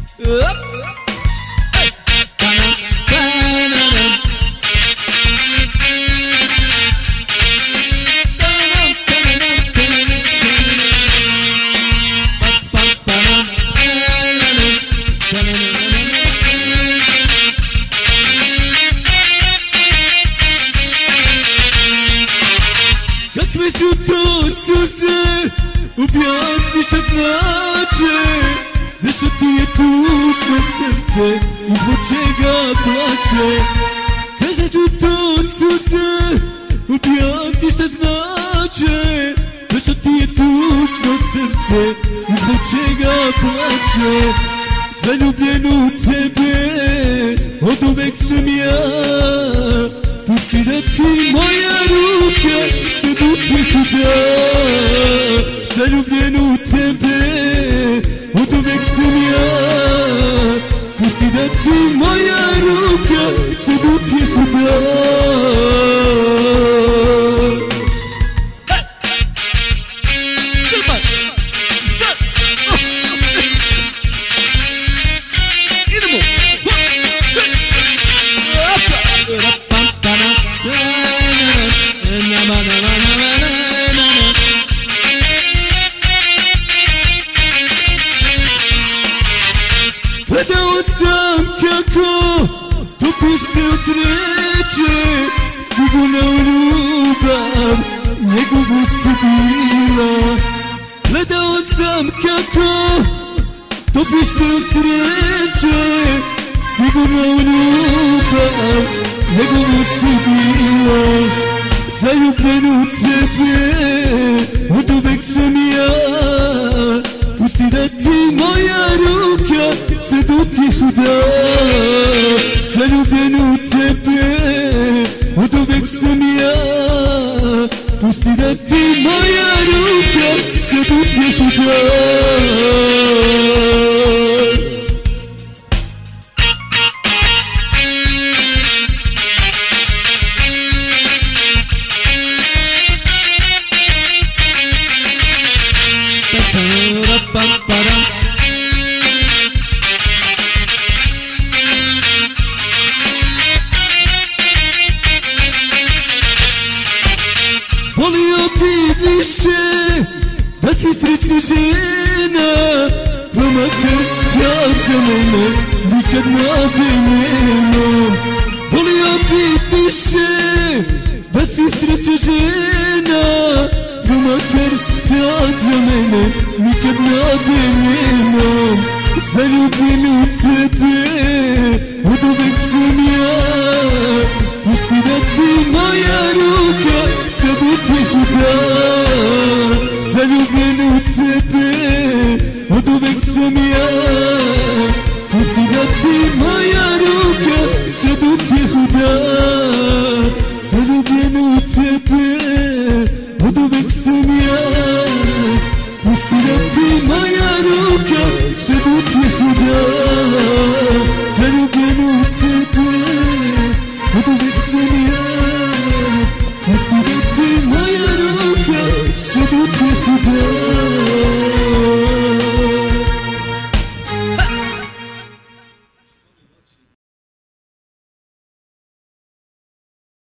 Kakve su to suze, objasniš šta znače, zašto ti je tužno srce i zbog čega plače. Kakve su to suze, objasniš šta znače, zašto ti je tužno srce i zbog čega plače. Zaljubljen u tebe, od uvek sam ja, pusti da ti moja ruka se duši kuda. Zaljubljen u tebe, od uvek sam ja, pusti da ti moja ruka se duši kuda. Gledao sam kako topiš te od sreće, sigurna u ljubav njegovu si bila. Gledao sam kako topiš te od sreće, sigurna u ljubav njegovu si bila. Zaljubljen u tebe, od uvek sam ja, pusti da ti moja ruka se dotihu da. Zaljubljen u tebe, od uvek sam ja, pusti da ti moja ruka se dotihu da. Volio bi više da si srećna žena, pa makar ja za mene nikad nade nema. Volio bi više da si srećna žena, pa makar ja za mene nikad nade nema. Zaljubljen u tebe, od uvek sam ja, pusti da ti moja ruka se dotihu da. Zaljubljen u